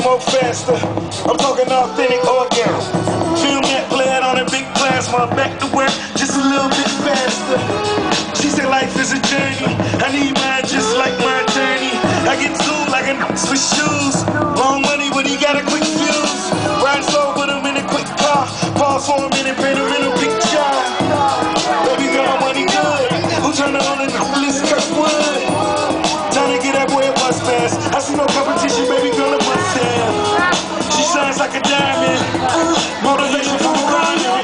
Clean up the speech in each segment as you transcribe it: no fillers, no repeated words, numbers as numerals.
more faster. I'm talking authentic organic. Film that played on a big plasma. Back to work just a little bit faster. She said life is a journey. I need mine just like my attorney. I get sued like a switch shoes. Long money, but he got a quick fuse. Riding slow, put him in a quick car. Pause for a minute, paint him in a picture. Baby girl, money good. Who turned on in this Kirkwood? Time to get that boy a bus pass. I see no competition, baby girl, a bus down. She shines like a diamond. Motivation for the grinding.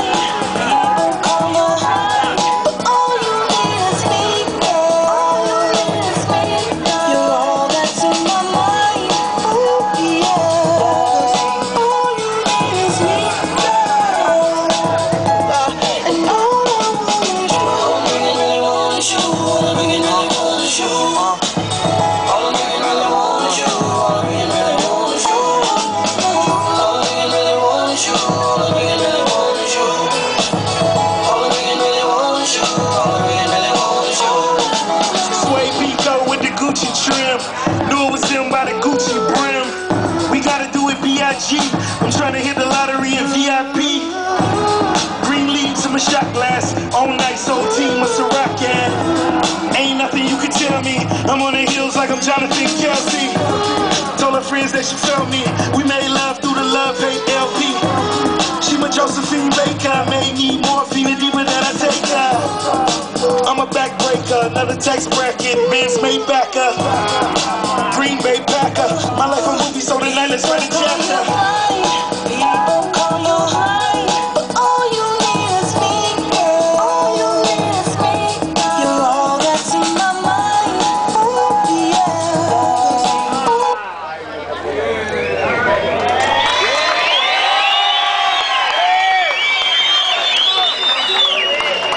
Knew it was him by the Gucci brim. We gotta do it B.I.G. I'm trying to hit the lottery in VIP. Green leaves in my shot glass. On nice old team, what's a rock at? Ain't nothing you can tell me. I'm on the hills like I'm Jonathan Kelsey. Told her friends that she felt me. We made love through the love-hate LP. She my Josephine Baker. Made me morphine the deeper that I take her. I'm a backbreaker, another tax bracket, Benz made backer, Green Bay Packer. My life a movie, so tonight let's write a chapter. People call you high, but all you need is me, girl. All you need is me. You're all that's in my mind. Ooh,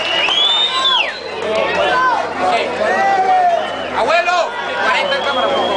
Abuelo, 40 cámaras.